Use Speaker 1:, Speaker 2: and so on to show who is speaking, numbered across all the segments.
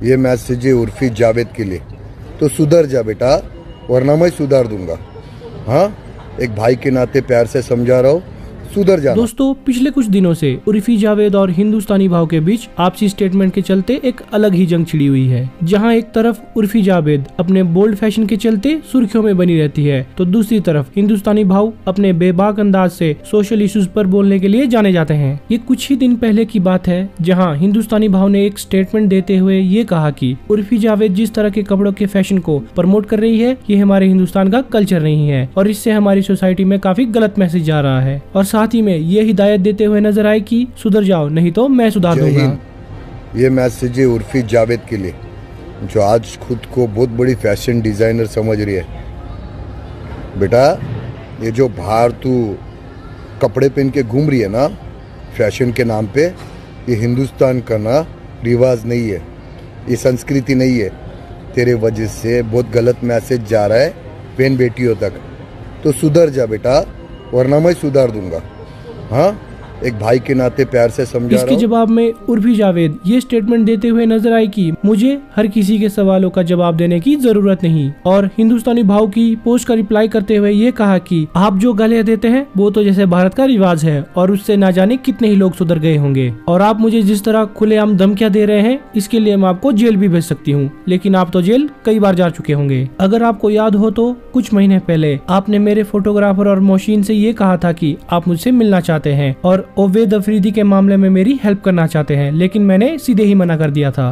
Speaker 1: ये मैसेज है उर्फी जावेद के लिए, तो सुधर जा बेटा, वरना मैं सुधार दूंगा। हाँ, एक भाई के नाते प्यार से समझा रहा हूँ, सुधर जाना।
Speaker 2: दोस्तों, पिछले कुछ दिनों से उर्फी जावेद और हिंदुस्तानी भाव के बीच आपसी स्टेटमेंट के चलते एक अलग ही जंग छिड़ी हुई है, जहां एक तरफ उर्फी जावेद अपने बोल्ड फैशन के चलते सुर्खियों में बनी रहती है, तो दूसरी तरफ हिंदुस्तानी भाव अपने बेबाक अंदाज से सोशल इश्यूज पर बोलने के लिए जाने जाते हैं। ये कुछ ही दिन पहले की बात है, जहाँ हिंदुस्तानी भाव ने एक स्टेटमेंट देते हुए ये कहा कि उर्फी जावेद जिस तरह के कपड़ों के फैशन को प्रमोट कर रही है, ये हमारे हिंदुस्तान का कल्चर नहीं है और इससे हमारी सोसाइटी में काफी गलत मैसेज जा रहा है। और साथ ही में ये हिदायत देते हुए नजर आए कि सुधर जाओ, नहीं तो मैं सुधार दूंगा।
Speaker 1: ये मैसेज है उर्फी जावेद के लिए, जो आज खुद को बहुत बड़ी फैशन डिजाइनर समझ रही है। बेटा, ये जो बाहर तू कपड़े पहन के घूम रही है ना फैशन के नाम पे, ये हिंदुस्तान का ना रिवाज नहीं है, ये संस्कृति नहीं है। तेरे वजह से बहुत गलत मैसेज जा रहा है बहन बेटियों तक, तो सुधर जा बेटा, वरना मैं सुधार दूंगा। हाँ, एक भाई के नाते प्यार से समझा।
Speaker 2: इसके जवाब में उर्फी जावेद ये स्टेटमेंट देते हुए नजर आई कि मुझे हर किसी के सवालों का जवाब देने की जरूरत नहीं, और हिंदुस्तानी भाव की पोस्ट का रिप्लाई करते हुए ये कहा कि आप जो गालियां देते हैं वो तो जैसे भारत का रिवाज है और उससे ना जाने कितने ही लोग सुधर गए होंगे, और आप मुझे जिस तरह खुलेआम धमकियां दे रहे हैं इसके लिए मैं आपको जेल भी भेज सकती हूँ, लेकिन आप तो जेल कई बार जा चुके होंगे। अगर आपको याद हो तो कुछ महीने पहले आपने मेरे फोटोग्राफर और मोशीन से ये कहा था कि आप मुझसे मिलना चाहते हैं और ओवेद अफरीदी के मामले में मेरी हेल्प करना चाहते हैं, लेकिन मैंने सीधे ही मना कर दिया था।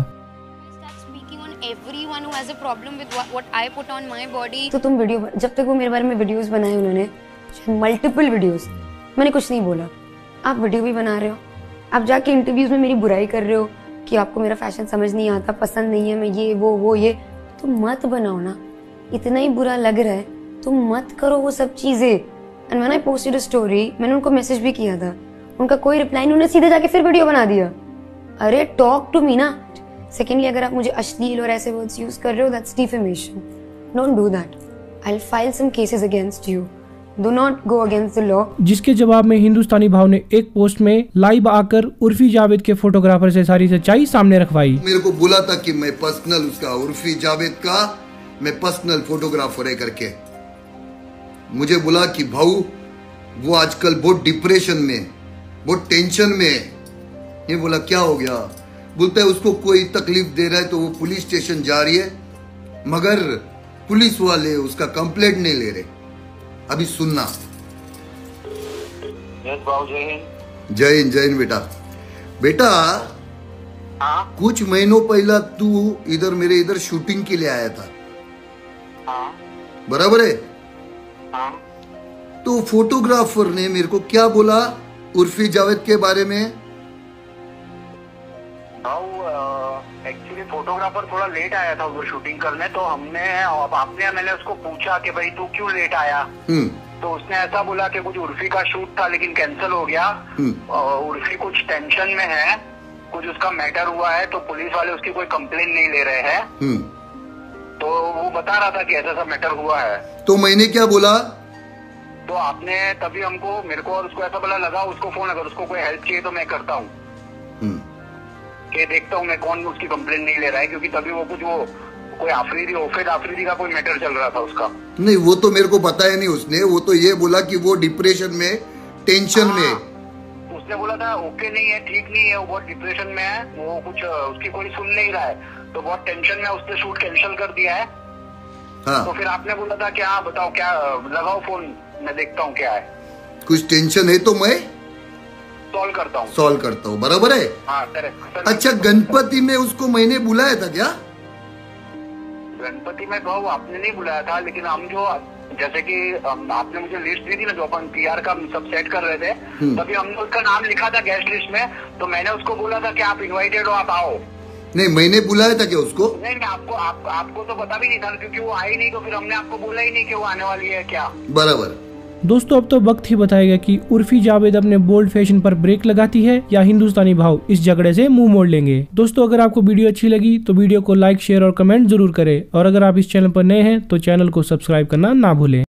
Speaker 3: तो तुम वीडियो, जब तक वो मेरे बारे में वीडियोस बनाए उन्होंने, मल्टीपल वीडियोस, मैंने कुछ नहीं बोला। आप वीडियो भी बना रहे हो, आप जाके इंटरव्यूज में मेरी बुराई कर रहे हो कि आपको मेरा फैशन समझ नहीं आता, पसंद नहीं है, मैं ये वो ये, तो मत बनाओ ना। इतना ही बुरा लग रहा है तो मत करो वो सब चीजें। And when I posted a story, मैंने उनको मैसेज भी किया था, उनका कोई रिप्लाई नहीं, उन्होंने सीधे जाके फिर वीडियो बना दिया। अरे टॉक टू मी ना। सेकेंडली, अगर आप मुझे अश्लील और ऐसे वर्ड्स यूज कर रहे हो, that's defamation, don't do that, I will file some cases against you, do not go against the law.
Speaker 2: जिसके जवाब में हिंदुस्तानी भाव ने एक पोस्ट में लाइव आकर उर्फी जावेद के फोटोग्राफर से सारी सच्चाई सामने रखवाई।
Speaker 1: मेरे को बोला था कि मैं पर्सनल उसका, उर्फी जावेद का मैं पर्सनल फोटोग्राफर है करके। मुझे बोला कि भाऊ वो आजकल बहुत डिप्रेशन में, बहुत टेंशन में। ये बोला क्या हो गया? बोलता है उसको कोई तकलीफ दे रहा है तो वो पुलिस स्टेशन जा रही है, मगर पुलिस वाले उसका कंप्लेंट नहीं ले रहे। अभी सुनना। जय हिंद। जय हिंद बेटा। बेटा, कुछ महीनों पहला तू इधर मेरे इधर शूटिंग के लिए आया था, बराबर है? तो फोटोग्राफर ने मेरे को क्या बोला उर्फी जावेद के बारे में?
Speaker 4: एक्चुअली फोटोग्राफर थोड़ा लेट आया था वो शूटिंग करने, तो मैंने उसको पूछा कि भाई तू क्यों लेट आया, तो उसने ऐसा बोला कि कुछ उर्फी का शूट था लेकिन कैंसिल हो गया, उर्फी कुछ टेंशन में है, कुछ उसका मैटर हुआ है, तो पुलिस वाले उसकी कोई कंप्लेन नहीं ले रहे हैं। तो वो बता रहा था कि ऐसा मैटर हुआ है।
Speaker 1: तो मैंने क्या बोला?
Speaker 4: तो आपने तभी मेरे को और उसको ऐसा बोला, लगा उसको फोन, अगर उसको कोई हेल्प चाहिए तो मैं करता हूँ, कि देखता हूँ मैं कौन उसकी कंप्लेंट नहीं ले रहा है, क्योंकि तभी वो कोई ओफेद आफरीदी का कोई मैटर चल रहा था उसका। नहीं,
Speaker 1: वो तो मेरे को पता है नहीं उसने, वो तो ये बोला कि वो डिप्रेशन में, टेंशन में।
Speaker 4: उसने बोला था ओके नहीं है, ठीक नहीं है, वो बहुत डिप्रेशन में है, वो कुछ उसकी कोई सुन नहीं रहा है, तो बहुत टेंशन में उसने शूट कैंसिल कर दिया है। हाँ। तो फिर आपने बोला था कि हाँ बताओ, क्या लगाओ फोन, मैं देखता हूँ क्या है।
Speaker 1: कुछ टेंशन है तो मैं
Speaker 4: सॉल्व करता हूँ, बराबर है? हाँ,
Speaker 1: अच्छा, गणपति में उसको मैंने बुलाया था क्या?
Speaker 4: गणपति में भाव आपने नहीं बुलाया था, लेकिन हम जो, जैसे कि आपने मुझे लिस्ट दी थी ना, जो अपन पीआर का सब सेट कर रहे थे, तभी हमने उसका नाम लिखा था गेस्ट लिस्ट में, तो मैंने उसको बोला था कि आप इनवाइटेड हो, आप आओ।
Speaker 1: नहीं, मैंने बुलाया था क्या उसको?
Speaker 4: नहीं, आपको तो पता भी नहीं था, क्योंकि वो आई नहीं, तो फिर हमने आपको बोला ही नहीं कि वो आने वाली है क्या।
Speaker 1: बराबर।
Speaker 2: दोस्तों, अब तो वक्त ही बताएगा कि उर्फी जावेद अपने बोल्ड फैशन पर ब्रेक लगाती है या हिंदुस्तानी भाव इस झगड़े से मुंह मोड़ लेंगे। दोस्तों, अगर आपको वीडियो अच्छी लगी तो वीडियो को लाइक, शेयर और कमेंट जरूर करें, और अगर आप इस चैनल पर नए हैं तो चैनल को सब्सक्राइब करना ना भूलें।